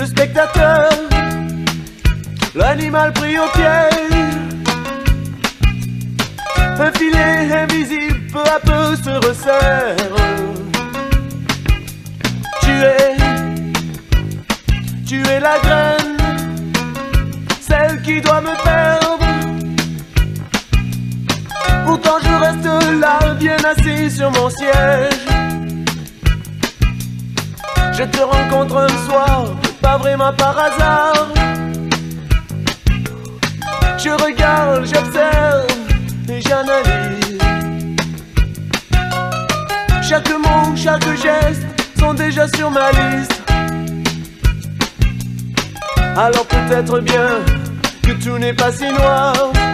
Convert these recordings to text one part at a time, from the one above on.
le spectateur, l'animal pris au piège. Un filet invisible peu à peu se resserre. Tu es la graine, celle qui doit me perdre. Pourtant je reste là, bien assis sur mon siège. Je te rencontre un soir, pas vraiment par hasard. Je regarde, j'observe et j'analyse. Chaque mot, chaque geste sont déjà sur ma liste. Alors peut-être bien que tout n'est pas si noir.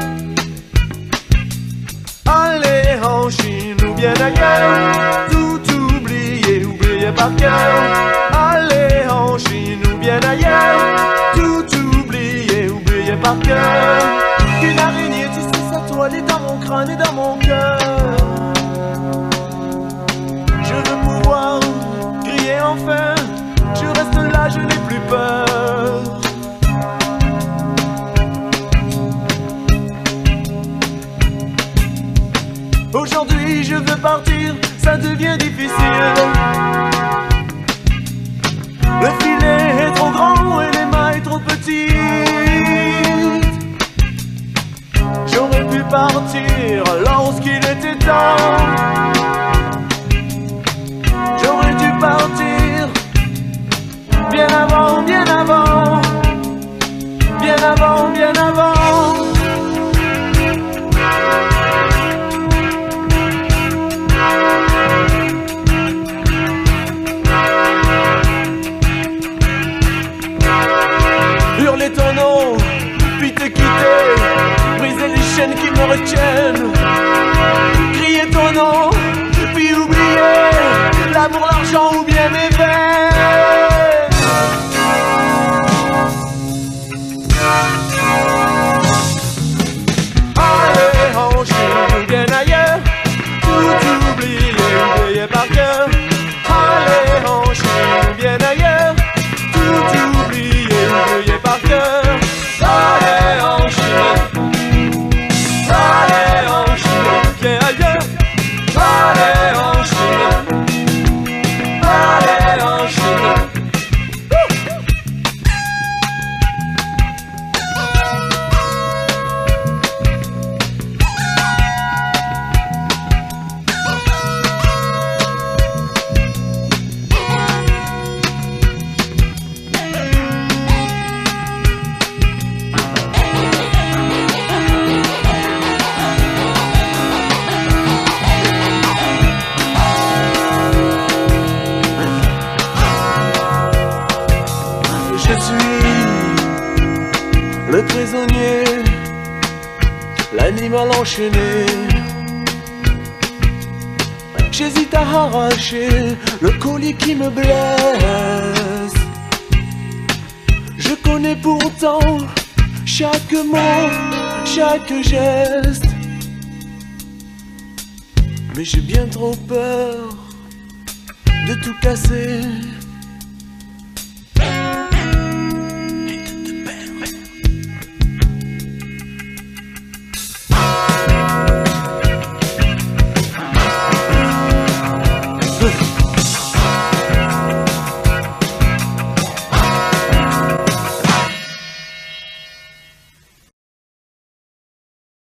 Allez en Chine ou bien ailleurs, tout oublier, oublier par cœur. Allez en Chine ou bien ailleurs, tout oublier, oublier par cœur. Une araignée, tu sais, sa toile est dans mon crâne et dans mon cœur. Je veux pouvoir crier enfin, je reste là, je n'ai plus peur. Aujourd'hui je veux partir, ça devient difficile. Le filet est trop grand et les mailles trop petites. J'aurais pu partir lorsqu'il était temps. J'aurais dû partir bien avant, bien avant, bien avant, bien avant. Hurler ton nom, puis te quitter, briser les chaînes qui me retiennent. Crier ton nom, puis oublier l'amour, l'argent ou bien mes veines. Allez en Chine ou bien ailleurs, tout oublier, oublier par cœur. Allez en Chine ou bien ailleurs, tout oublier, oublier par cœur. Allez en Chine, allez en Chine, bien ailleurs. Allez en Chine, allez en Chine. Je suis le prisonnier, l'animal enchaîné. J'hésite à arracher le collier qui me blesse. Je connais pourtant chaque mot, chaque geste, mais j'ai bien trop peur de tout casser.